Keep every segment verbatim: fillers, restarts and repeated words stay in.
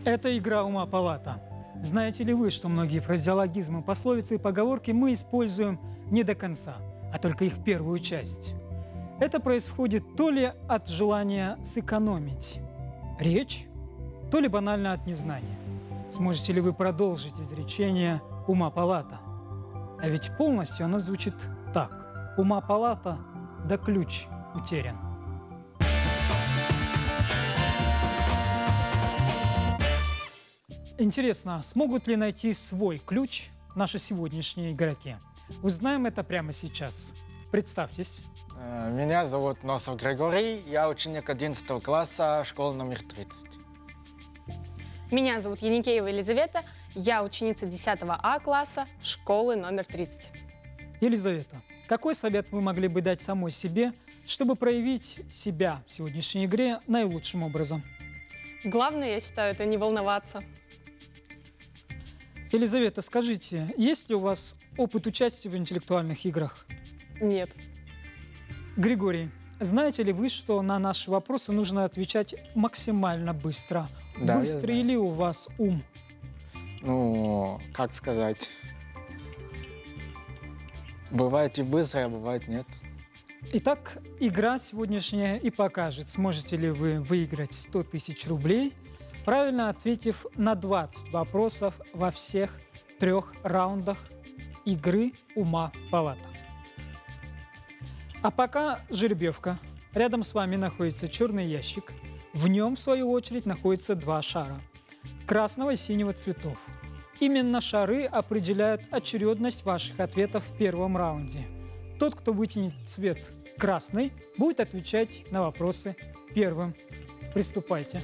Это игра ума палата. Знаете ли вы, что многие фразеологизмы, пословицы и поговорки мы используем не до конца, а только их первую часть? Это происходит то ли от желания сэкономить речь, то ли банально от незнания. Сможете ли вы продолжить изречение «ума палата»? А ведь полностью оно звучит так: «Ума палата, да ключ утерян». Интересно, смогут ли найти свой ключ наши сегодняшние игроки? Узнаем это прямо сейчас. Представьтесь. Меня зовут Носов Григорий, я ученик одиннадцатого класса, школа номер тридцать. Меня зовут Яникеева Елизавета, я ученица десятого А класса, школы номер тридцать. Елизавета, какой совет вы могли бы дать самой себе, чтобы проявить себя в сегодняшней игре наилучшим образом? Главное, я считаю, это не волноваться. Елизавета, скажите, есть ли у вас опыт участия в интеллектуальных играх? Нет. Григорий, знаете ли вы, что на наши вопросы нужно отвечать максимально быстро? Да, Быстрый ли у вас ум? Ну, как сказать, бывает и быстро, а бывает нет. Итак, игра сегодняшняя и покажет, сможете ли вы выиграть сто тысяч рублей, правильно ответив на двадцать вопросов во всех трех раундах игры «Ума палата». А пока жеребьевка. Рядом с вами находится черный ящик. В нем, в свою очередь, находятся два шара – красного и синего цветов. Именно шары определяют очередность ваших ответов в первом раунде. Тот, кто вытянет цвет красный, будет отвечать на вопросы первым. Приступайте.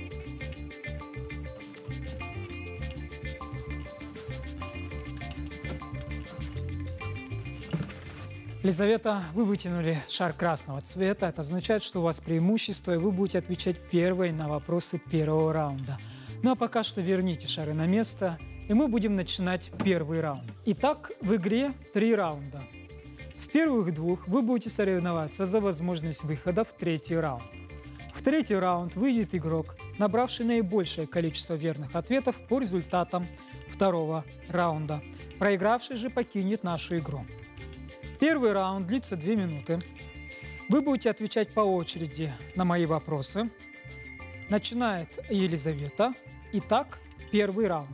Елизавета, вы вытянули шар красного цвета. Это означает, что у вас преимущество, и вы будете отвечать первой на вопросы первого раунда. Ну а пока что верните шары на место, и мы будем начинать первый раунд. Итак, в игре три раунда. В первых двух вы будете соревноваться за возможность выхода в третий раунд. В третий раунд выйдет игрок, набравший наибольшее количество верных ответов по результатам второго раунда. Проигравший же покинет нашу игру. Первый раунд длится две минуты. Вы будете отвечать по очереди на мои вопросы. Начинает Елизавета. Итак, первый раунд.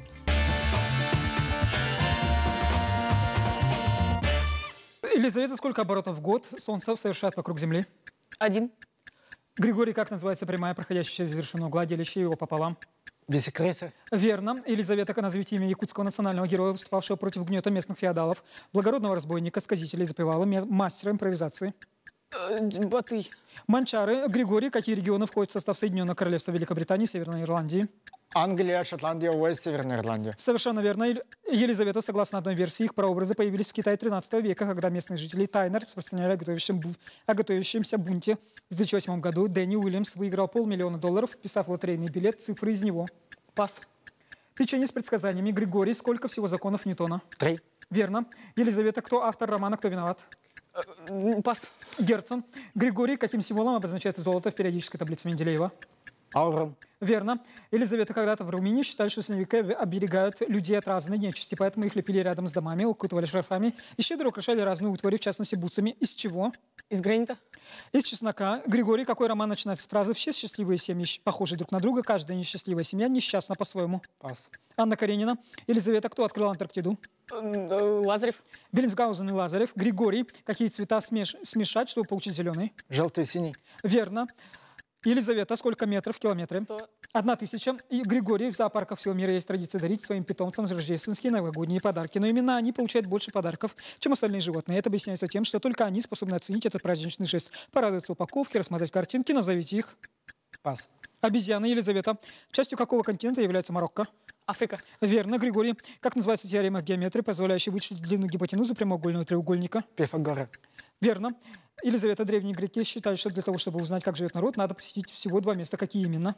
Елизавета, сколько оборотов в год Солнце совершает вокруг Земли? Один. Григорий, как называется прямая, проходящая через вершину угла, делящая его пополам? Бисекриса. Верно. Елизавета, назовите имя якутского национального героя, выступавшего против гнета местных феодалов, благородного разбойника, сказителя и запевала, мастера импровизации. Батый. Манчары. Григорий, какие регионы входят в состав Соединенного Королевства Великобритании и Северной Ирландии? Англия, Шотландия, Уэльс, Северная Ирландия. Совершенно верно. Елизавета, согласно одной версии, их прообразы появились в Китае тринадцатого века, когда местные жители тайно распространяли о, готовящем, о готовящемся бунте. В две тысячи восьмом году Дэнни Уильямс выиграл полмиллиона долларов, вписав лотерейный билет цифры из него. Пас. Печенье с предсказаниями. Григорий, сколько всего законов Ньютона? Три. Верно. Елизавета, кто автор романа «Кто виноват»? Пас. Герцен. Григорий, каким символом обозначается золото в периодической таблице Менделеева? Аурум. Верно. Елизавета, когда-то в Румынии считали, что снеговики оберегают людей от разной нечисти, поэтому их лепили рядом с домами, укутывали шарфами и щедро украшали разные утвари, в частности бутсами. Из чего? Из гранита. Из чеснока. Григорий, какой роман начинается с фразы «Все счастливые семьи похожи друг на друга, каждая несчастливая семья несчастна по-своему»? Пас. Анна Каренина. Елизавета, кто открыл Антарктиду? Лазарев. Беллинсгаузен и Лазарев. Григорий, какие цвета смеш... смешать, чтобы получить зеленый? Желтый, синий. Верно. Елизавета, сколько метров в километре? Сто. Одна тысяча. И Григорий, в зоопарках всего мира есть традиция дарить своим питомцам рождественские новогодние подарки. Но именно они получают больше подарков, чем остальные животные. Это объясняется тем, что только они способны оценить этот праздничный жест. Порадоваться упаковке, рассмотреть картинки, назовите их. Пас. Обезьяна. Елизавета. Частью какого континента является Марокко? Африка. Верно. Григорий. Как называется теорема в геометрии, просволяющая вычислить длину гипотенузы прямоугольного треугольника? Пифагора. Верно. Елизавета, древние греки считали, что для того, чтобы узнать, как живет народ, надо посетить всего два места. Какие именно?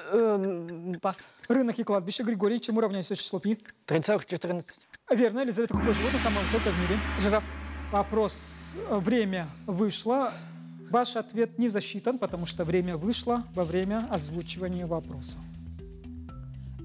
Пас. Рынок и кладбище. Григорий, чему равняется число пи? три целых четырнадцать. Верно. Елизавета, какое животное самое высокое в мире? Жираф. Вопрос. Время вышло. Ваш ответ не засчитан, потому что время вышло во время озвучивания вопроса.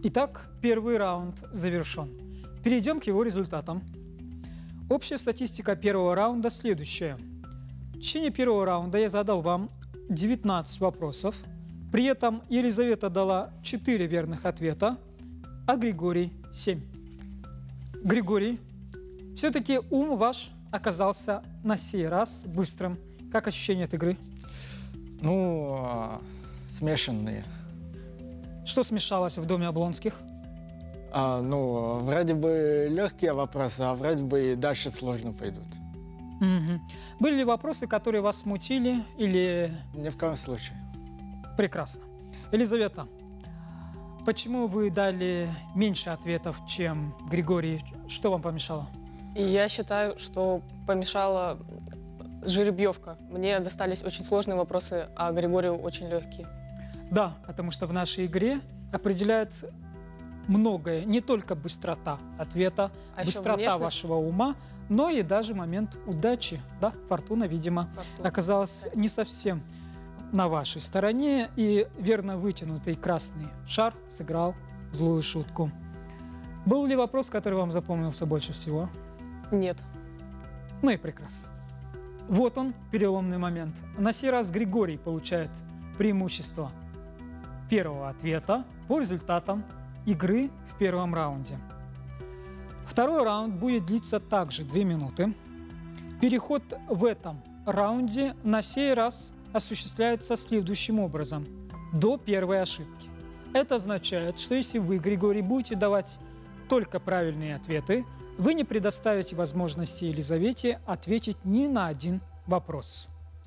Итак, первый раунд завершен. Перейдем к его результатам. Общая статистика первого раунда следующая. В течение первого раунда я задал вам девятнадцать вопросов. При этом Елизавета дала четыре верных ответа, а Григорий – семь. Григорий, все-таки ум ваш оказался на сей раз быстрым. Как ощущение от игры? Ну, а, смешанные. Что смешалось в доме Облонских? А, ну, вроде бы легкие вопросы, а вроде бы и дальше сложно пойдут. Угу. Были ли вопросы, которые вас смутили или... Ни в коем случае. Прекрасно. Елизавета, почему вы дали меньше ответов, чем Григорий? Что вам помешало? И я считаю, что помешала жеребьевка. Мне достались очень сложные вопросы, а Григорию очень легкие. Да, потому что в нашей игре определяет многое, не только быстрота ответа, А быстрота еще вашего ума, но и даже момент удачи. Да, фортуна, видимо, Фортуна. оказалась не совсем на вашей стороне, и верно вытянутый красный шар сыграл злую шутку. Был ли вопрос, который вам запомнился больше всего? Нет. Ну и прекрасно. Вот он, переломный момент. На сей раз Григорий получает преимущество первого ответа по результатам игры в первом раунде. Второй раунд будет длиться также две минуты. Переход в этом раунде на сей раз осуществляется следующим образом. До первой ошибки. Это означает, что если вы, Григорий, будете давать только правильные ответы, вы не предоставите возможности Елизавете ответить ни на один вопрос.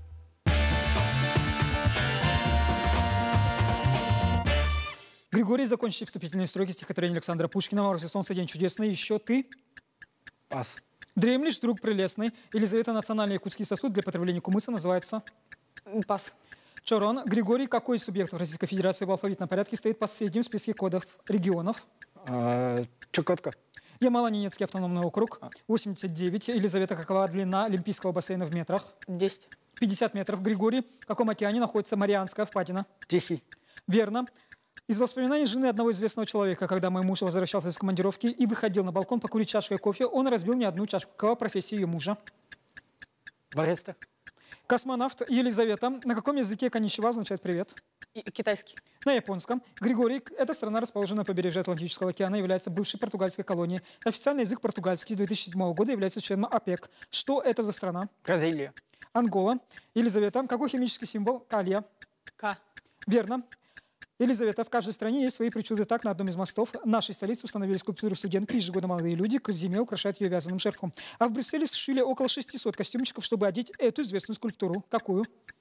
Григорий, закончите вступительные строки стихотворения Александра Пушкина «Мороз и солнце, день чудесный». Еще ты. Пас. Дремлешь, друг прелестный. Елизавета, национальный якутский сосуд для потребления кумыса называется. Пас. Чорон. Григорий, какой из субъектов Российской Федерации в алфавитном порядке стоит в последнем списке кодов регионов? А, Чукотка. Ямало-Ненецкий автономный округ. восемьдесят девять. Елизавета, какова длина Олимпийского бассейна в метрах? десять. пятьдесят метров. Григорий, в каком океане находится Марианская впадина? Тихий. Верно. Из воспоминаний жены одного известного человека, когда мой муж возвращался из командировки и выходил на балкон покурить чашкой кофе, он разбил не одну чашку. Какова профессия ее мужа? Бариста. Космонавт. Елизавета, на каком языке коничева означает «привет»? И китайский. На японском. Григорий, эта страна, расположена на побережье Атлантического океана, является бывшей португальской колонией. Официальный язык португальский с две тысячи седьмого года является членом ОПЕК. Что это за страна? Бразилия. Ангола. Елизавета, какой химический символ? Калия. К. Верно. Елизавета, в каждой стране есть свои причуды. Так, на одном из мостов нашей столицы установили скульптуру студентки. Ежегодно молодые люди к зиме украшают ее вязаным шерфом. А в Брюсселе сшили около шестисот костюмчиков, чтобы одеть эту известную скульптуру. Какую?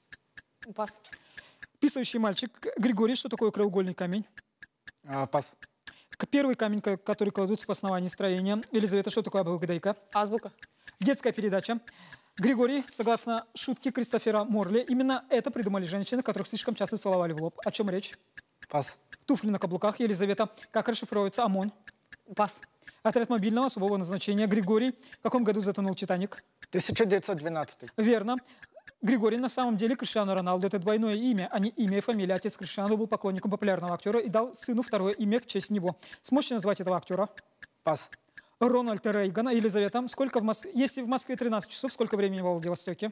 Пас. Писающий мальчик. Григорий, что такое краеугольный камень? А, пас. Первый камень, который кладут в основании строения. Елизавета, что такое обгадайка? Азбука. Детская передача. Григорий, согласно шутке Кристофера Морли, именно это придумали женщины, которых слишком часто целовали в лоб. О чем речь? Пас. Туфли на каблуках. Елизавета, как расшифровывается ОМОН? Пас. Отряд мобильного особого назначения. Григорий, в каком году затонул «Титаник»? тысяча девятьсот двенадцатый. Верно. Григорий, на самом деле Криштиану Роналду – это двойное имя, а не имя и фамилия. Отец Криштиану был поклонником популярного актера и дал сыну второе имя в честь него. Сможете назвать этого актера? Пас. Рональд Рейган. Елизавета, сколько в Мос... если в Москве тринадцать часов, сколько времени во Владивостоке?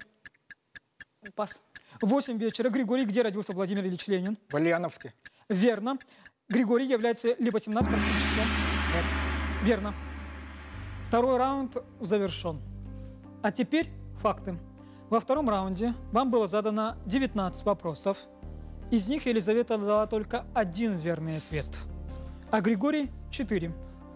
Пас. восемь вечера. Григорий, где родился Владимир Ильич Ленин? В Ульяновске. Верно. Григорий является ли восемнадцать простым числом? Нет. Верно. Второй раунд завершен. А теперь факты. Во втором раунде вам было задано девятнадцать вопросов. Из них Елизавета дала только один верный ответ, а Григорий – четыре.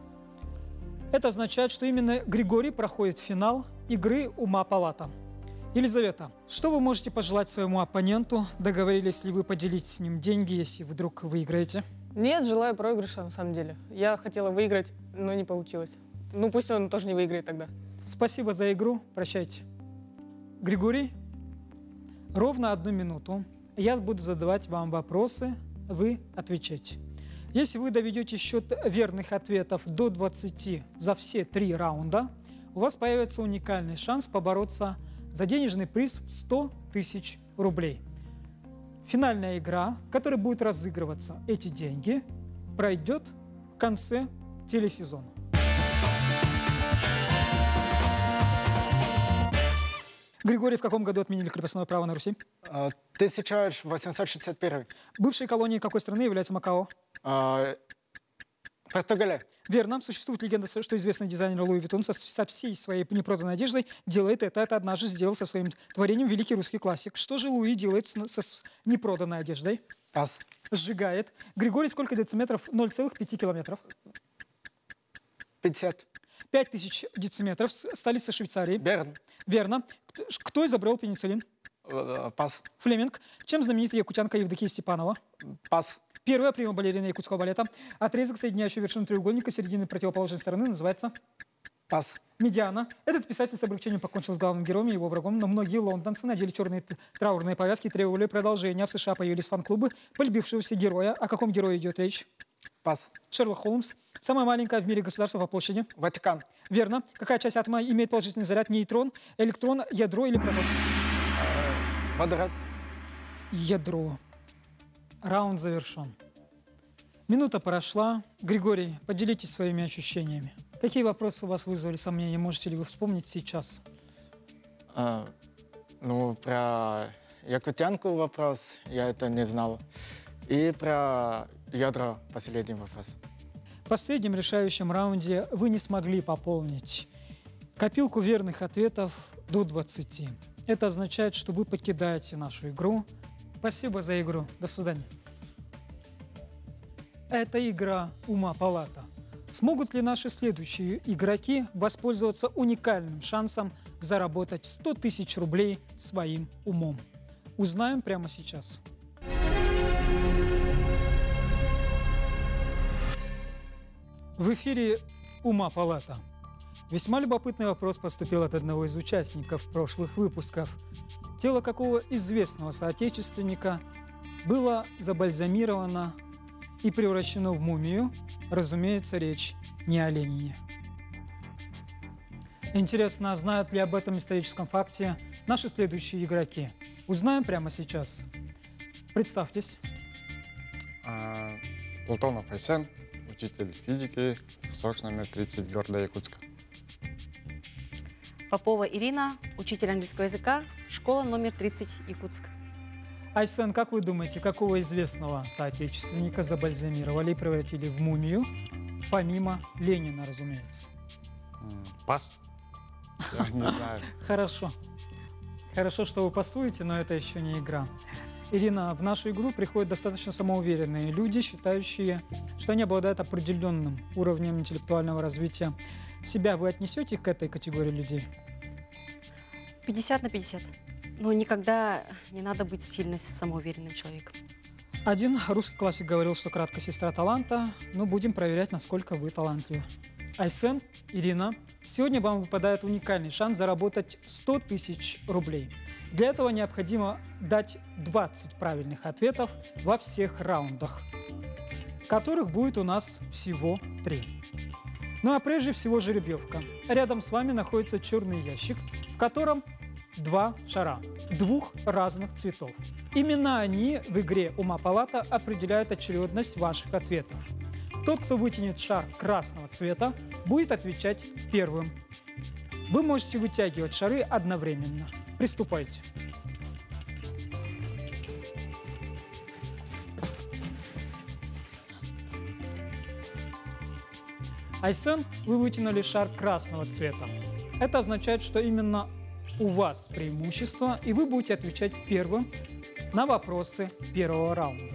Это означает, что именно Григорий проходит финал игры «Ума палата». Елизавета, что вы можете пожелать своему оппоненту? Договорились ли вы поделить с ним деньги, если вдруг выиграете? Нет, желаю проигрыша, на самом деле. Я хотела выиграть, но не получилось. Ну, пусть он тоже не выиграет тогда. Спасибо за игру. Прощайте. Григорий, ровно одну минуту я буду задавать вам вопросы, вы отвечаете. Если вы доведете счет верных ответов до двадцати за все три раунда, у вас появится уникальный шанс побороться за денежный приз в сто тысяч рублей. Финальная игра, в которой будет разыгрываться эти деньги, пройдет в конце телесезона. Григорий, в каком году отменили крепостное право на Руси? А, тысяча восемьсот шестьдесят первый. Бывшей колонией какой страны является Макао? А, Португалия. Верно. Существует легенда, что известный дизайнер Луи Виттон со, со всей своей непроданной одеждой делает это. Это однажды сделал со своим творением великий русский классик. Что же Луи делает с, со с непроданной одеждой? Пас. Сжигает. Григорий, сколько дециметров? ноль целых пять километров. пятьдесят. пять тысяч дециметров. Столица Швейцарии. Берн. Верно. Кто изобрел пенициллин? Пас. Флеминг. Чем знаменита якутянка Евдокия Степанова? Пас. Первая прима-балерина якутского балета. Отрезок, соединяющий вершину треугольника середины противоположной стороны, называется Пас. медиана. Этот писатель с облегчением покончил с главным героем и его врагом, но многие лондонцы надели черные траурные повязки и требовали продолжения. В США появились фан-клубы полюбившегося героя. О каком герое идет речь? Пас. Шерлок Холмс. Самое маленькое в мире государство по площади? Ватикан. Верно. Какая часть атома имеет положительный заряд? Нейтрон, электрон, ядро или протон? Водород. Ядро. Раунд завершен. Минута прошла. Григорий, поделитесь своими ощущениями. Какие вопросы у вас вызвали сомнения? Можете ли вы вспомнить сейчас? А, ну, про якутянку вопрос, я это не знал. И про ядро последний вопрос. В последнем решающем раунде вы не смогли пополнить копилку верных ответов до двадцати. Это означает, что вы покидаете нашу игру. Спасибо за игру. До свидания. Это игра «Ума палата». Смогут ли наши следующие игроки воспользоваться уникальным шансом заработать сто тысяч рублей своим умом? Узнаем прямо сейчас. В эфире «Ума палата». Весьма любопытный вопрос поступил от одного из участников прошлых выпусков. Тело какого известного соотечественника было забальзамировано и превращено в мумию? Разумеется, речь не о Ленине. Интересно, знают ли об этом историческом факте наши следующие игроки? Узнаем прямо сейчас. Представьтесь. А, Платонов Айсен, учитель физики, СОЖ номер тридцать, города Якутска. Попова Ирина, учитель английского языка, школа номер тридцать, Якутск. Айсен, как вы думаете, какого известного соотечественника забальзамировали и превратили в мумию, помимо Ленина, разумеется? Пас? Я не знаю. Хорошо. Хорошо, что вы пасуете, но это еще не игра. Ирина, в нашу игру приходят достаточно самоуверенные люди, считающие, что они обладают определенным уровнем интеллектуального развития. Себя вы отнесете к этой категории людей? пятьдесят на пятьдесят. Но никогда не надо быть сильно самоуверенным человеком. Один русский классик говорил, что краткая сестра таланта, но будем проверять, насколько вы талантливы. Айсен, Ирина, сегодня вам выпадает уникальный шанс заработать сто тысяч рублей. Для этого необходимо дать двадцать правильных ответов во всех раундах, которых будет у нас всего три. Ну а прежде всего жеребьевка. Рядом с вами находится черный ящик, в котором два шара, двух разных цветов. Именно они в игре «Ума палата» определяют очередность ваших ответов. Тот, кто вытянет шар красного цвета, будет отвечать первым. Вы можете вытягивать шары одновременно. Приступайте. Айсен, вы вытянули шар красного цвета. Это означает, что именно у вас преимущество, и вы будете отвечать первым на вопросы первого раунда.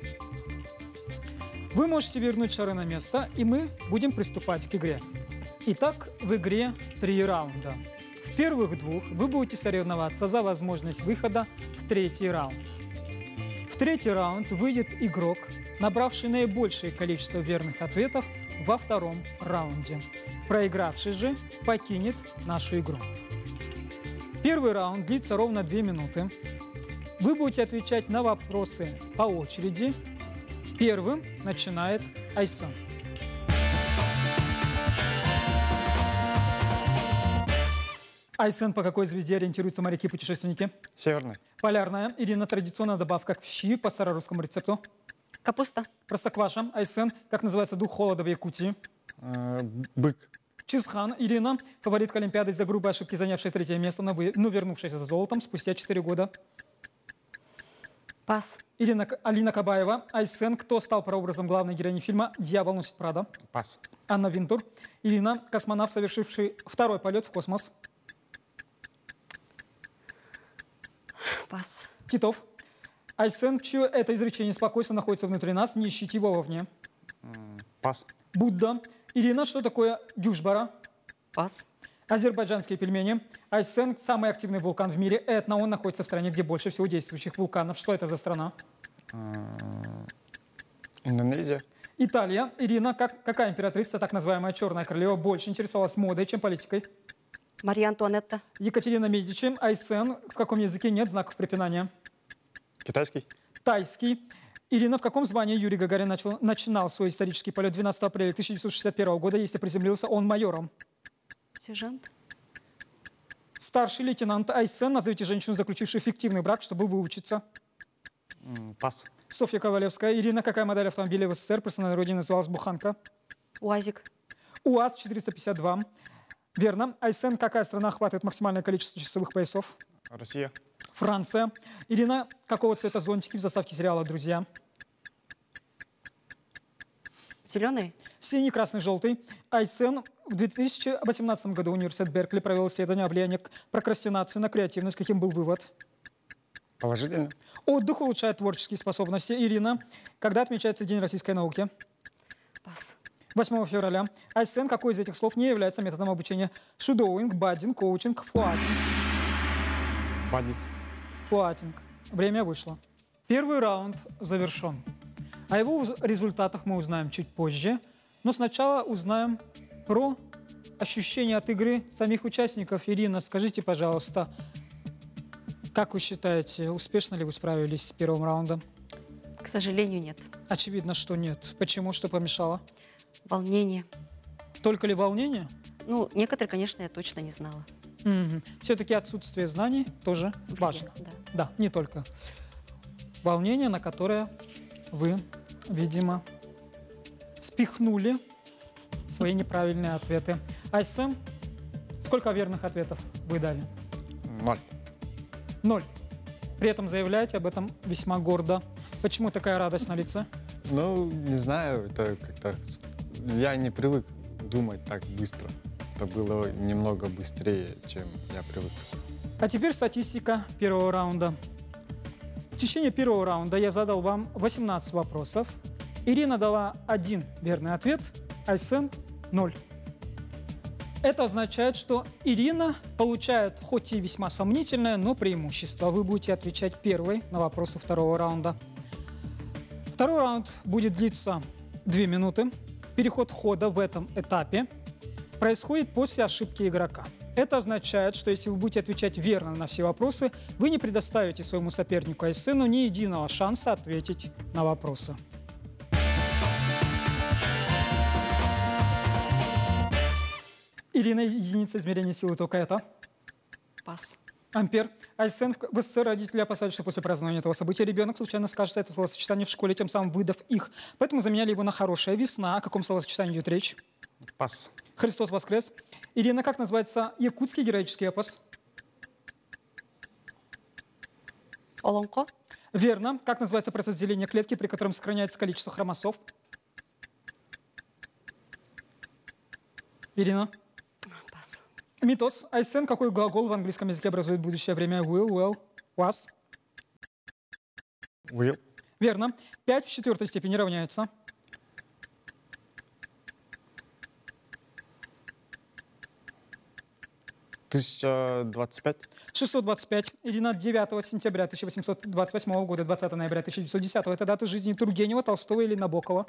Вы можете вернуть шары на место, и мы будем приступать к игре. Итак, в игре три раунда. В первых двух вы будете соревноваться за возможность выхода в третий раунд. В третий раунд выйдет игрок, набравший наибольшее количество верных ответов во втором раунде. Проигравший же покинет нашу игру. Первый раунд длится ровно две минуты. Вы будете отвечать на вопросы по очереди. Первым начинает Айсен. Айсен, по какой звезде ориентируются моряки-путешественники? Северный. Полярная. Ирина, традиционная добавка к щи по старорусскому рецепту? Капуста. Простокваша. Айсен. Как называется дух холода в Якутии? Э, бык. Чизхан. Ирина. Фаворитка Олимпиады из-за грубой ошибки, занявшая третье место, но, вы, но вернувшаяся за золотом спустя четыре года. Пас. Ирина, Алина Кабаева. Айсен. Кто стал прообразом главной героини фильма «Дьявол носит Прада»? Пас. Анна Винтур. Ирина. Космонавт, совершивший второй полет в космос. Пас. Титов. Айсен. Чье это изречение спокойствие находится внутри нас, не ищите его вовне. Пас. Будда. Ирина. Что такое дюшбара? Пас. Азербайджанские пельмени. Айсен. Самый активный вулкан в мире. Этна. Он находится в стране, где больше всего действующих вулканов. Что это за страна? Индонезия. Италия. Ирина. Как, какая императрица, так называемая черная королева, больше интересовалась модой, чем политикой? Мария Антуанетта. Екатерина Медичи. Айсен. В каком языке нет знаков препинания? Китайский. Тайский. Ирина. В каком звании Юрий Гагарин начал, начинал свой исторический полет двенадцатого апреля тысяча девятьсот шестьдесят первого года, если приземлился он майором? Сержант. Старший лейтенант. Айсен. Назовите женщину, заключившую фиктивный брак, чтобы выучиться. М, Пас. Софья Ковалевская. Ирина. Какая модель автомобиля в СССР по стране родине называлась буханка? УАЗик. УАЗ четыреста пятьдесят два. Верно. Айсен. Какая страна охватывает максимальное количество часовых поясов? Россия. Франция. Ирина. Какого цвета зонтики в заставке сериала «Друзья»? Зеленый. Синий, красный, желтый. Айсен. В две тысячи восемнадцатом году университет Беркли провел исследование о влиянии прокрастинации на креативность. Каким был вывод? Положительно. Отдых улучшает творческие способности. Ирина. Когда отмечается День российской науки? Пас. восьмого февраля. Айсен. Какой из этих слов не является методом обучения? Шудоуинг, баддинг, коучинг, флуатинг. Баддинг. Флуатинг. Время вышло. Первый раунд завершен. О его результатах мы узнаем чуть позже. Но сначала узнаем про ощущения от игры самих участников. Ирина, скажите, пожалуйста, как вы считаете, успешно ли вы справились с первым раундом? К сожалению, нет. Очевидно, что нет. Почему? Что помешало? Волнение. Только ли волнение? Ну, некоторые, конечно, я точно не знала. Угу. Все-таки отсутствие знаний тоже важно. Да. Да, не только. Волнение, на которое вы, видимо, спихнули свои неправильные ответы. Айсен, сколько верных ответов вы дали? Ноль. Ноль. При этом заявляете об этом весьма гордо. Почему такая радость на лице? Ну, не знаю, это как-то... Я не привык думать так быстро. Это было немного быстрее, чем я привык. А теперь статистика первого раунда. В течение первого раунда я задал вам восемнадцать вопросов. Ирина дала один верный ответ, Айсен – ноль. Это означает, что Ирина получает хоть и весьма сомнительное, но преимущество. Вы будете отвечать первой на вопросы второго раунда. Второй раунд будет длиться две минуты. Переход хода в этом этапе происходит после ошибки игрока. Это означает, что если вы будете отвечать верно на все вопросы, вы не предоставите своему сопернику Айсену ни единого шанса ответить на вопросы. Ирина, единица измерения силы тока это? Пас. Ампер. Айсен, в СССР родители опасались, что после празднования этого события ребенок случайно скажет это словосочетание в школе, тем самым выдав их. Поэтому заменяли его на «хорошая весна». О каком словосочетании идет речь? Пас. Христос воскрес. Ирина, как называется якутский героический эпос? Олонко. Верно. Как называется процесс деления клетки, при котором сохраняется количество хромосом? Ирина. Пас. Митоз. Айсен, какой глагол в английском языке образует будущее время? Will, well, was? Will. Верно. пять в четвертой степени равняется. тысяча двадцать пять. шестьсот двадцать пять. Ирина, девятого сентября тысяча восемьсот двадцать восьмого года, двадцатого ноября тысяча девятьсот десятого. Это дата жизни Тургенева, Толстого или Набокова?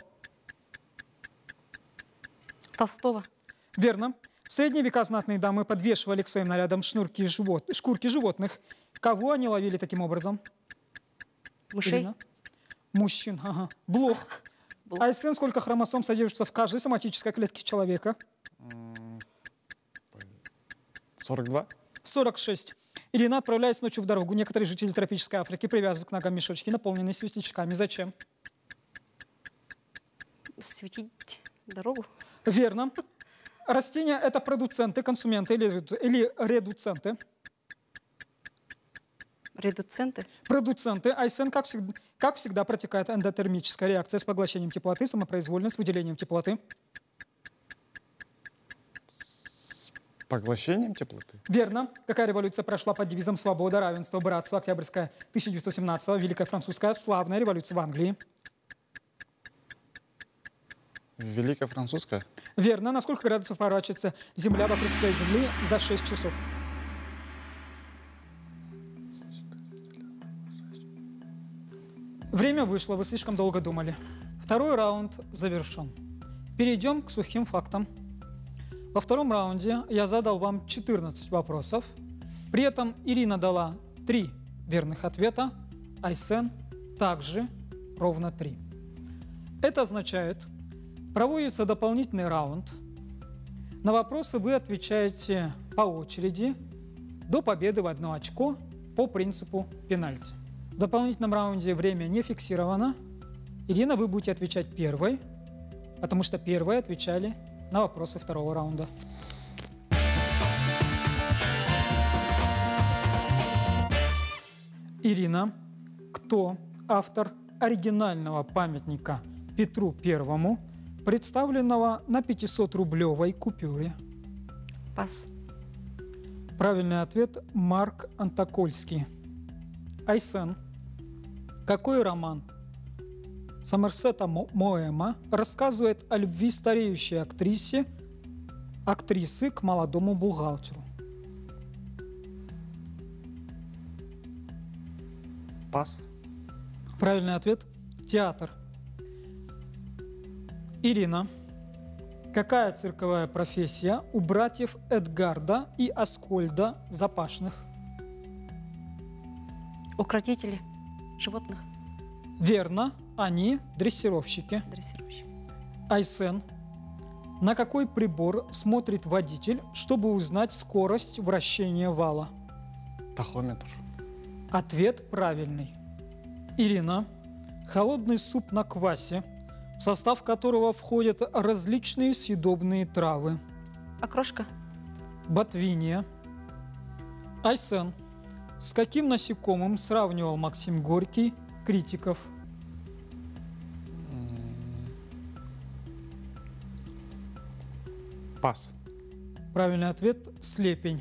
Толстого. Верно. В средние века знатные дамы подвешивали к своим нарядам шнурки живот... шкурки животных. Кого они ловили таким образом? Мышей. Ирина? Мужчин. Ага. Блох. Блох. Айсен, сколько хромосом содержится в каждой соматической клетке человека? сорок два. сорок шесть. Ирина, отправляясь ночью в дорогу, некоторые жители тропической Африки привязывают к ногам мешочки, наполненные свистячками. Зачем? Светить дорогу. Верно. Растения – это продуценты, консументы или, или редуценты. Редуценты. Продуценты. Айсен, как всегда, как всегда, протекает эндотермическая реакция с поглощением теплоты, самопроизвольно, с выделением теплоты. С поглощением теплоты? Верно. Какая революция прошла под девизом «Свобода, равенство, братство»? Октябрьская тысяча девятьсот семнадцатого, Великая французская, славная революция в Англии. Великая французская? Верно. На сколько градусов поворачивается Земля вокруг своей Земли за шесть часов? Время вышло, вы слишком долго думали. Второй раунд завершен. Перейдем к сухим фактам. Во втором раунде я задал вам четырнадцать вопросов. При этом Ирина дала три верных ответа, Айсен также ровно три. Это означает, проводится дополнительный раунд. На вопросы вы отвечаете по очереди до победы в одно очко по принципу пенальти. В дополнительном раунде время не фиксировано. Ирина, вы будете отвечать первой, потому что первые отвечали на вопросы второго раунда. Ирина, кто автор оригинального памятника Петру Первому, представленного на пятисотрублевой купюре? Пас. Правильный ответ – Марк Антокольский. Айсен, какой роман Сомерсета Моэма рассказывает о любви стареющей актрисе, актрисы к молодому бухгалтеру? Пас. Правильный ответ – театр. Ирина, какая цирковая профессия у братьев Эдгарда и Аскольда Запашных? Укротители животных. Верно, они дрессировщики. Дрессировщики. Айсен, на какой прибор смотрит водитель, чтобы узнать скорость вращения вала? Тахометр. Ответ правильный. Ирина, холодный суп на квасе, в состав которого входят различные съедобные травы. Окрошка. Ботвиния. Айсен, с каким насекомым сравнивал Максим Горький критиков? Пас. Правильный ответ – слепень.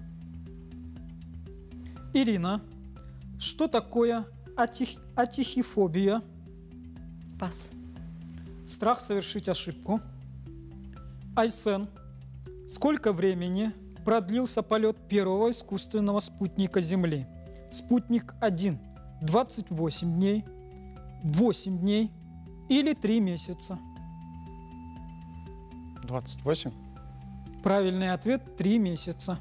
Ирина, что такое атих... атихифобия? Пас. Страх совершить ошибку. Айсен, сколько времени продлился полет первого искусственного спутника Земли? Спутник один – двадцать восемь дней, восемь дней или три месяца? двадцать восемь. Правильный ответ – три месяца.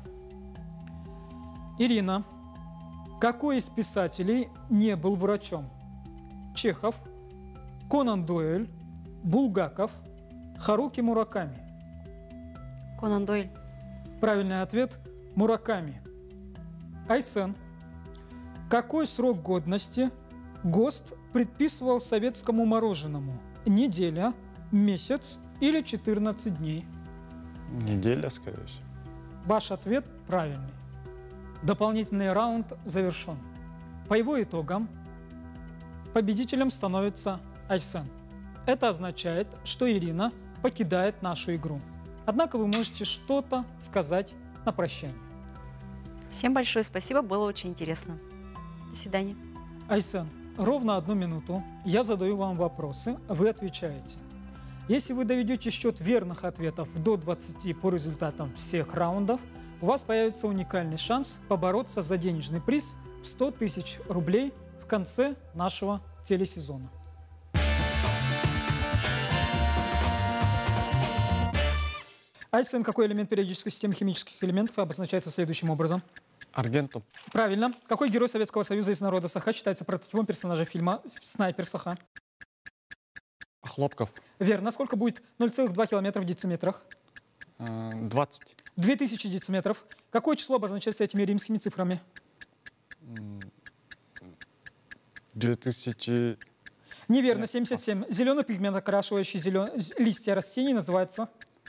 Ирина, какой из писателей не был врачом? Чехов, Конан Дойль, Булгаков, Харуки Мураками? Конан Дойль. Правильный ответ – Мураками. Айсен, какой срок годности ГОСТ предписывал советскому мороженому? Неделя, месяц или четырнадцать дней? Неделя, скорее всего. Ваш ответ правильный. Дополнительный раунд завершен. По его итогам победителем становится Айсен. Это означает, что Ирина покидает нашу игру. Однако вы можете что-то сказать на прощание. Всем большое спасибо, было очень интересно. До свидания. Айсен, ровно одну минуту я задаю вам вопросы, вы отвечаете. Если вы доведете счет верных ответов до двадцати по результатам всех раундов, у вас появится уникальный шанс побороться за денежный приз в сто тысяч рублей в конце нашего телесезона. Айсен, какой элемент периодической системы химических элементов обозначается следующим образом? Аргентум. Правильно. Какой герой Советского Союза из народа Саха считается прототипом персонажа фильма «Снайпер Саха»? Хлопков. Верно. Сколько будет ноль целых два километра в дециметрах? двадцать. две тысячи дециметров. Какое число обозначается этими римскими цифрами? две тысячи... Неверно, Нет, семьдесят семь. Зеленый пигмент, окрашивающий зелен... листья растений, называется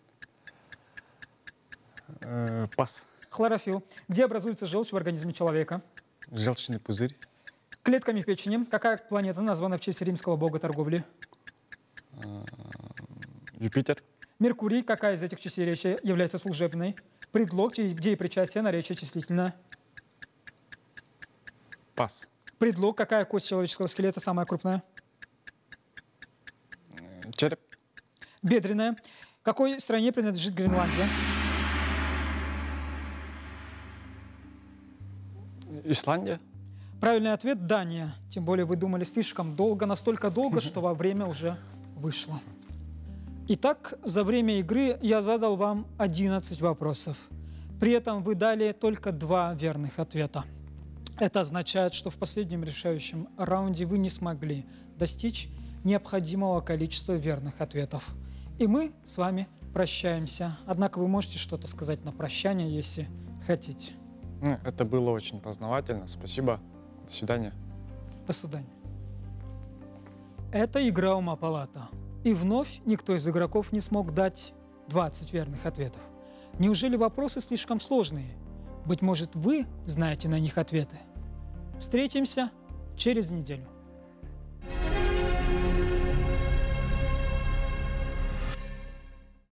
Э, пас. хлорофилл. Где образуется желчь в организме человека? Желчный пузырь. Клетками печени. Какая планета названа в честь римского бога торговли? Юпитер. Меркурий. Какая из этих частей речи является служебной? Предлог, где и причастие, наречие числительное. Пас. Предлог. Какая кость человеческого скелета самая крупная? Э, череп. Бедренная. Какой стране принадлежит Гренландия? Исландия. Правильный ответ – Дания. Тем более вы думали слишком долго, настолько долго, что во время уже вышло. Итак, за время игры я задал вам одиннадцать вопросов. При этом вы дали только два верных ответа. Это означает, что в последнем решающем раунде вы не смогли достичь необходимого количества верных ответов. И мы с вами прощаемся. Однако вы можете что-то сказать на прощание, если хотите. Ну, это было очень познавательно. Спасибо. До свидания. До свидания. Это игра ума палата. И вновь никто из игроков не смог дать двадцать верных ответов. Неужели вопросы слишком сложные? Быть может, вы знаете на них ответы? Встретимся через неделю.